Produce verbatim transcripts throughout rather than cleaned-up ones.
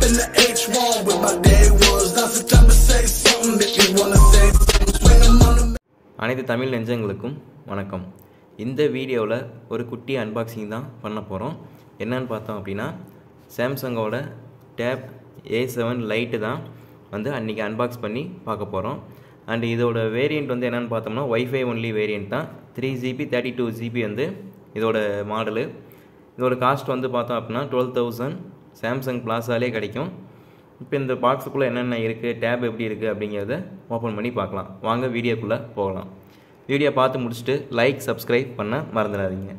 in the H one with my day ones. Now's the time to say something if you wanna say something. Swing them on the. அனைத்து தமிழ் நெஞ்சங்களுக்கும் வணக்கம். இந்த வீடியோவில் ஒரு குட்டி unboxing தான் பண்ண போகிறோம். என்னன்னு பார்த்தோம் அப்படின்னா சாம்சங்கோட டேப் ஏ செவன் லைட்டு தான் வந்து அன்றைக்கி அன்பாக்ஸ் பண்ணி பார்க்க போகிறோம். அண்ட் இதோட வேரியண்ட் வந்து என்னென்னு பார்த்தோம்னா ஒய்ஃபை ஒன்லி வேரியண்ட் தான். Three GB thirty two GB வந்து இதோட மாடலு. இதோட காஸ்ட் வந்து பார்த்தோம் அப்படின்னா டுவெல் தௌசண்ட் சாம்சங் பிளாஸாலே கிடைக்கும். இப்போ இந்த பாக்ஸுக்குள்ளே என்னென்ன இருக்குது, டேப் எப்படி இருக்குது அப்படிங்கிறத ஓப்பன் பண்ணி பார்க்கலாம். வாங்க வீடியோக்குள்ளே போகலாம். வீடியோ பார்த்து முடிச்சுட்டு லைக் சப்ஸ்கிரைப் பண்ண மறந்துடாதீங்க.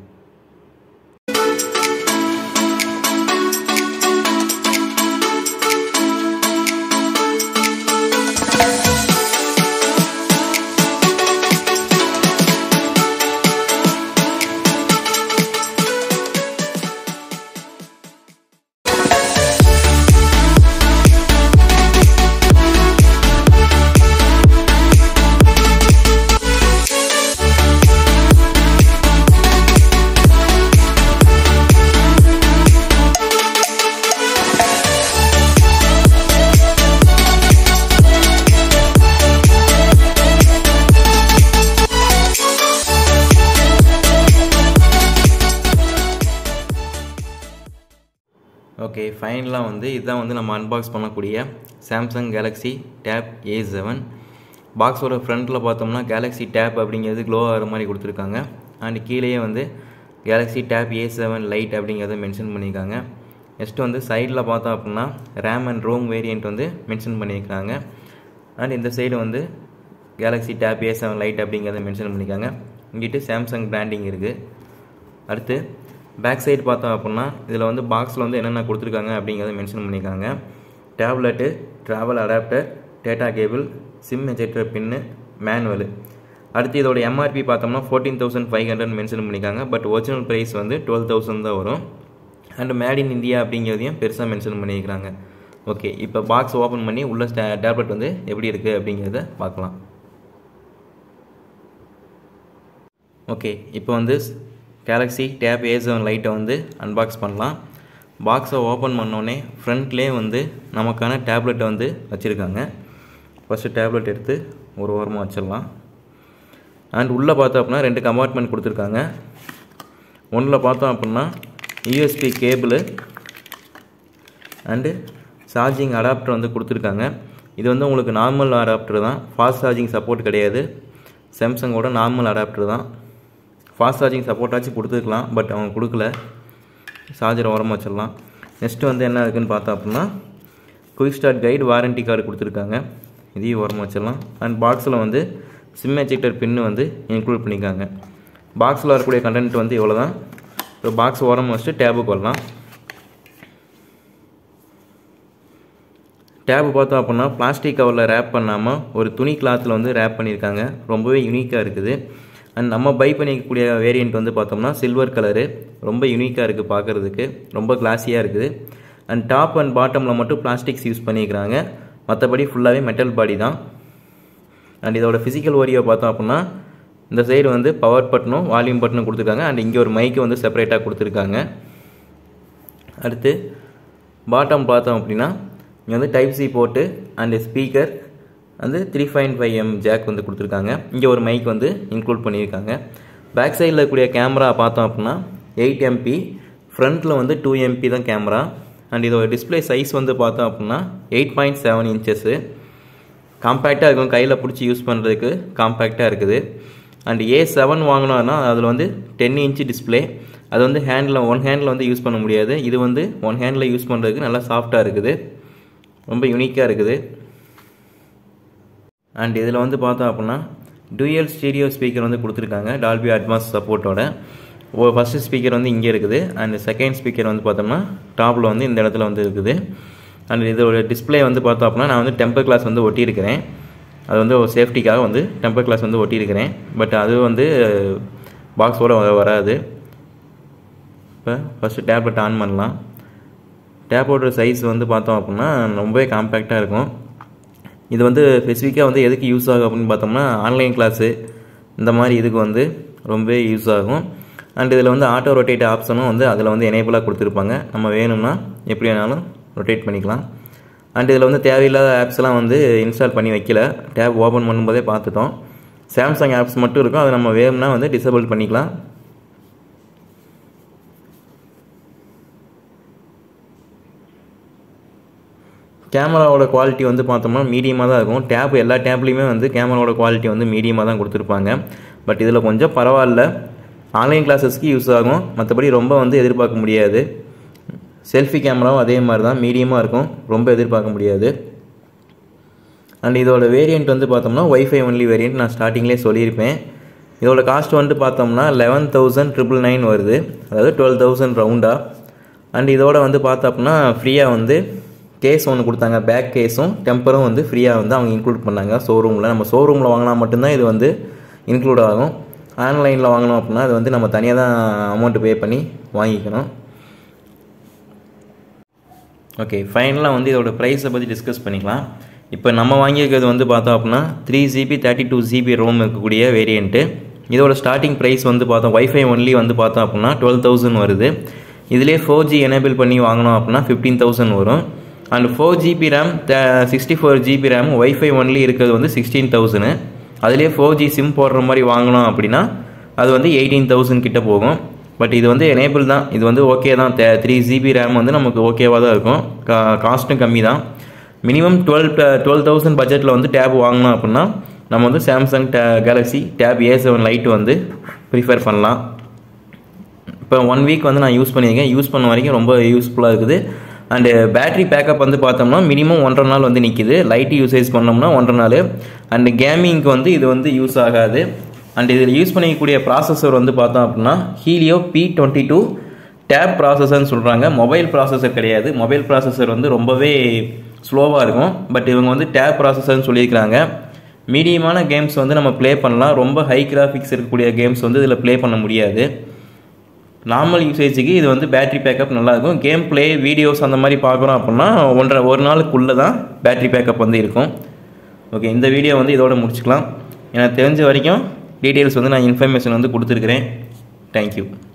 ஓகே, ஃபைனலாக வந்து இதுதான் வந்து நம்ம அன்பாக்ஸ் பண்ணக்கூடிய Samsung Galaxy Tab A seven. பாக்ஸோட ஃப்ரண்ட்டில் பார்த்தோம்னா கேலக்ஸி டேப் அப்படிங்கிறது க்ளோ ஆகிற மாதிரி கொடுத்துருக்காங்க. அண்ட் கீழேயே வந்து Galaxy Tab A seven Lite அப்படிங்கிறத மென்ஷன் பண்ணியிருக்காங்க. நெக்ஸ்ட்டு வந்து சைடில் பார்த்தோம் அப்படின்னா ரேம் அண்ட் ரோம் வேரியண்ட் வந்து மென்ஷன் பண்ணியிருக்காங்க. அண்ட் இந்த சைடு வந்து Galaxy Tab A seven Lite அப்படிங்கிறத மென்ஷன் பண்ணியிருக்காங்க. இங்கிட்டு சாம்சங் பிராண்டிங் இருக்குது. அடுத்து பேக் சைடு பார்த்தோம் அப்படின்னா இதில் வந்து பாக்ஸில் வந்து என்னென்ன கொடுத்துருக்காங்க அப்படிங்கிறத மென்ஷன் பண்ணியிருக்காங்க. Tablet, travel adapter, data cable, SIM ejector pin, manual. அடுத்து இதோட எம்ஆர்பி பார்த்தோம்னா fourteen thousand five hundred mention பண்ணியிருக்காங்க. பட் ஒரிஜினல் ப்ரைஸ் வந்து டுவெல் தௌசண்ட் தான் வரும். அண்ட் மேட் இன் இந்தியா அப்படிங்கிறதையும் பெருசாக மென்ஷன் பண்ணியிருக்காங்க. ஓகே, இப்போ பாக்ஸ் ஓப்பன் பண்ணி உள்ள டேப்லெட் வந்து எப்படி இருக்குது அப்படிங்கிறத பார்க்கலாம். ஓகே, இப்போ வந்து கேலக்ஸி டேப் ஏ செவன் லைட்டை வந்து அன்பாக்ஸ் பண்ணலாம். பாக்ஸை ஓப்பன் பண்ணோடனே ஃப்ரண்ட்லேயே வந்து நமக்கான டேப்லெட்டை வந்து வச்சுருக்காங்க. ஃபஸ்ட்டு டேப்லெட் எடுத்து ஒரு ஓரமாக வச்சிடலாம். அண்ட் உள்ளே பார்த்தோம் அப்படின்னா ரெண்டு கம்பார்ட்மெண்ட் கொடுத்துருக்காங்க. ஒன்றில் பார்த்தோம் அப்படின்னா USB cable and charging adapter வந்து கொடுத்துருக்காங்க. இது வந்து உங்களுக்கு நார்மல் அடாப்டர் தான், ஃபாஸ்ட் சார்ஜிங் சப்போர்ட் கிடையாது. சாம்சங்கோட நார்மல் அடாப்டர் தான். ஃபாஸ்ட் சார்ஜிங் சப்போர்ட்டாச்சும் கொடுத்துருக்கலாம், பட் அவங்க கொடுக்கல. சார்ஜர் ஓரமாக வச்சிடலாம். நெக்ஸ்ட்டு வந்து என்ன இருக்குதுன்னு பார்த்தோம் அப்படின்னா quick start guide, warranty card கொடுத்துருக்காங்க. இதையும் ஓரமாக வச்சிடலாம். அண்ட் பாக்ஸில் வந்து சிம் எஜெக்டர் பின்னு வந்து இன்க்ளூட் பண்ணியிருக்காங்க. பாக்ஸில் வரக்கூடிய கண்டென்ட் வந்து இவ்வளோ தான். இப்போ பாக்ஸ் ஓரமாக வச்சுட்டு டேபுக்கு வரலாம். டேபு பார்த்தோம் அப்படின்னா பிளாஸ்டிக் கவரில் ரேப் பண்ணாமல் ஒரு துணி கிளாத்தில் வந்து ரேப் பண்ணியிருக்காங்க. ரொம்பவே யூனிக்காக இருக்குது. அண்ட் நம்ம பை பண்ணிக்கக்கூடிய வேரியண்ட் வந்து பார்த்தோம்னா சில்வர் கலரு, ரொம்ப யூனிக்காக இருக்குது பார்க்குறதுக்கு, ரொம்ப கிளாஸியாக இருக்குது. அண்ட் டாப் அண்ட் பாட்டமில் மட்டும் பிளாஸ்டிக்ஸ் யூஸ் பண்ணியிருக்கிறாங்க. மற்றபடி ஃபுல்லாகவே மெட்டல் பாடி தான். அண்ட் இதோட ஃபிசிக்கல் ஓரியோ பார்த்தோம் அப்படின்னா இந்த சைடு வந்து பவர் பட்டனும் வால்யூம் பட்டனும் கொடுத்துருக்காங்க. அண்ட் இங்கே ஒரு மைக்கு வந்து செப்பரேட்டாக கொடுத்துருக்காங்க. அடுத்து பாட்டம் பார்த்தோம் அப்படின்னா இங்கே வந்து டைப் சி போட்டு அண்டு ஸ்பீக்கர் வந்து three point five M jack வந்து கொடுத்துருக்காங்க. இங்கே ஒரு மைக் வந்து இன்க்ளூட் பண்ணியிருக்காங்க. பேக் சைடில் இருக்கக்கூடிய கேமரா பார்த்தோம் அப்படின்னா எயிட் எம்பி, ஃப்ரண்ட்டில் வந்து டூ எம்பி தான் கேமரா. அண்ட் இதோட டிஸ்பிளே சைஸ் வந்து பார்த்தோம் அப்படின்னா எயிட் பாயிண்ட் செவன் இன்ச்சஸ்ஸு. காம்பேக்டாக இருக்கும், கையில் பிடிச்சி யூஸ் பண்ணுறதுக்கு காம்பேக்டாக இருக்குது. அண்ட் ஏ செவன் வாங்கினோன்னா அதில் வந்து டென் இன்ச்சு டிஸ்பிளே. அது வந்து ஹேண்டில் ஒன் ஹேண்டில் வந்து யூஸ் பண்ண முடியாது. இது வந்து ஒன் ஹேண்டில் யூஸ் பண்ணுறதுக்கு நல்லா சாஃப்டாக இருக்குது, ரொம்ப யூனிக்காக இருக்குது. அண்ட் இதில் வந்து பார்த்தோம் அப்படின்னா டூயல் ஸ்டீரியோ ஸ்பீக்கர் வந்து கொடுத்துருக்காங்க டால்பி அட்மாஸ் சப்போர்ட்டோட. ஒரு ஃபஸ்ட்டு ஸ்பீக்கர் வந்து இங்கே இருக்குது. அண்ட் செகண்ட் ஸ்பீக்கர் வந்து பார்த்தோம்னா டாப்பில் வந்து இந்த இடத்துல வந்து இருக்குது. அண்ட் இதோட டிஸ்பிளே வந்து பார்த்தோம் அப்படின்னா நான் வந்து டெம்பர் கிளாஸ் வந்து ஒட்டியிருக்கிறேன். அது வந்து ஒரு சேஃப்டிக்காக வந்து டெம்பர் கிளாஸ் வந்து ஒட்டியிருக்கிறேன். பட் அது வந்து பாக்ஸோடு வராது. இப்போ ஃபஸ்ட்டு டேப்லெட் ஆன் பண்ணலாம். டேப்போட சைஸ் வந்து பார்த்தோம் அப்படின்னா ரொம்பவே காம்பேக்டாக இருக்கும். இது வந்து ஸ்பெசிஃபிக்காக வந்து எதுக்கு யூஸ் ஆகும் அப்படின்னு பார்த்தோம்னா ஆன்லைன் கிளாஸு இந்த மாதிரி இதுக்கு வந்து ரொம்பவே யூஸ் ஆகும். அண்ட் இதில் வந்து ஆட்டோ ரொட்டேட் ஆப்ஷனும் வந்து அதில் வந்து எனேபிளாக கொடுத்துருப்பாங்க. நம்ம வேணும்னா எப்படி வேணாலும் ரொட்டேட் பண்ணிக்கலாம். அண்ட் இதில் வந்து தேவையில்லாத ஆப்ஸ்லாம் வந்து இன்ஸ்டால் பண்ணி வைக்கல, டேப் ஓப்பன் பண்ணும்போதே பார்த்துட்டோம். சாம்சங் ஆப்ஸ் மட்டும் இருக்கும், அதை நம்ம வேணும்னா வந்து டிசேபிள் பண்ணிக்கலாம். கேமராவோட குவாலிட்டி வந்து பார்த்தோம்னா மீடியமாக தான் இருக்கும். டேப் எல்லா டேப்லேயுமே வந்து கேமராவோட குவாலிட்டி வந்து மீடியமாக தான் கொடுத்துருப்பாங்க. பட் இதில் கொஞ்சம் பரவாயில்ல, ஆன்லைன் கிளாஸஸ்க்கு யூஸ் ஆகும், மற்றபடி ரொம்ப வந்து எதிர்பார்க்க முடியாது. செல்ஃபி கேமராவும் அதே மாதிரி தான் மீடியமாக இருக்கும், ரொம்ப எதிர்பார்க்க முடியாது. அண்ட் இதோட வேரியண்ட் வந்து பார்த்தோம்னா ஒய்ஃபை ஒன்லி வேரியண்ட், நான் ஸ்டார்டிங்லேயே சொல்லியிருப்பேன். இதோட காஸ்ட் வந்து பார்த்தோம்னா லெவன் தௌசண்ட் ட்ரிபிள் நைன் வருது, அதாவது டுவெல் தௌசண்ட் ரவுண்டாக. அண்ட் இதோட வந்து பார்த்தோம்னா ஃப்ரீயாக வந்து கேஸ் ஒன்று கொடுத்தாங்க, பேக் கேஸும் டெம்பரும் வந்து ஃப்ரீயாக வந்து அவங்க இன்க்ளூட் பண்ணாங்க ஷோரூமில். நம்ம ஷோரூமில் வாங்கினா மட்டும்தான் இது வந்து இன்க்ளூட் ஆகும். ஆன்லைனில் வாங்கினோம் அப்படின்னா அது வந்து நம்ம தனியாக தான் அமௌண்ட்டு பே பண்ணி வாங்கிக்கணும். ஓகே, ஃபைனலாக வந்து இதோட ப்ரைஸை பற்றி டிஸ்கஸ் பண்ணிக்கலாம். இப்போ நம்ம வாங்கியிருக்கிறது வந்து பார்த்தோம் அப்படின்னா three GB thirty two GB ROM இருக்கக்கூடிய வேரியண்ட்டு. இதோட ஸ்டார்டிங் ப்ரைஸ் வந்து பார்த்தோம் ஒய்ஃபை ஒன்லி வந்து பார்த்தோம் அப்படின்னா டுவெல் தௌசண்ட் வருது. இதிலே ஃபோர் ஜி எனேபிள் பண்ணி வாங்கினோம் அப்படின்னா ஃபிஃப்டீன் தௌசண்ட் வரும். And four GB RAM sixty four GB RAM WiFi only இருக்கிறது வந்து சிக்ஸ்டீன் தௌசண்ட். அதிலே ஃபோர் ஜி சிம் போடுற மாதிரி வாங்கினோம் அப்படின்னா அது வந்து எயிட்டீன் தௌசண்ட் கிட்ட போகும். பட் இது வந்து எனேபிள் தான், இது வந்து ஓகே தான். த்ரீ ஜிபி ரேம் வந்து நமக்கு ஓகேவாக தான் இருக்கும், கா காஸ்ட்டும் கம்மி தான். மினிமம் டுவெல் டுவெல் தௌசண்ட் பட்ஜெட்டில் வந்து டேப் வாங்கினோம் அப்படின்னா நம்ம வந்து சாம்சங் டே Galaxy Tab A seven Lite வந்து ப்ரிஃபர் பண்ணலாம். இப்போ ஒன் வீக் வந்து நான் யூஸ் பண்ணியிருக்கேன், யூஸ் பண்ண வரைக்கும் ரொம்ப யூஸ்ஃபுல்லாக இருக்குது. அண்டு பேட்ரி பேக்கப் வந்து பார்த்தோம்னா மினிமம் ஒன்றரை நாள் வந்து நிற்கிது, லைட் யூசேஜ் பண்ணோம்னா ஒன்றரை நாள். அண்டு கேமிங்க்கு வந்து இது வந்து யூஸ் ஆகாது. அண்ட் இதில் யூஸ் பண்ணிக்கக்கூடிய ப்ராசஸர் வந்து பார்த்தோம் அப்படின்னா Helio P twenty two tab ப்ராசஸர்னு சொல்கிறாங்க, மொபைல் ப்ராசஸர் கிடையாது. மொபைல் ப்ராசஸர் வந்து ரொம்பவே ஸ்லோவாக இருக்கும், பட் இவங்க வந்து டேப் ப்ராசஸர்னு சொல்லியிருக்கிறாங்க. மீடியமான கேம்ஸ் வந்து நம்ம ப்ளே பண்ணலாம், ரொம்ப ஹை கிராஃபிக்ஸ் இருக்கக்கூடிய கேம்ஸ் வந்து இதில் ப்ளே பண்ண முடியாது. நார்மல் யூசேஜுக்கு இது வந்து பேட்ரி பேக்கப் நல்லாயிருக்கும். கேம் ப்ளே வீடியோஸ் அந்த மாதிரி பார்க்குறோம் அப்படின்னா ஒன்றரை ஒரு நாளுக்குள்ளே தான் பேட்ரி பேக்கப் வந்து இருக்கும். ஓகே, இந்த வீடியோ வந்து இதோட முடிச்சுக்கலாம். எனக்கு தெரிஞ்ச வரைக்கும் டீட்டெயில்ஸ் வந்து நான் இன்ஃபர்மேஷன் வந்து கொடுத்துருக்குறேன். தேங்க்யூ.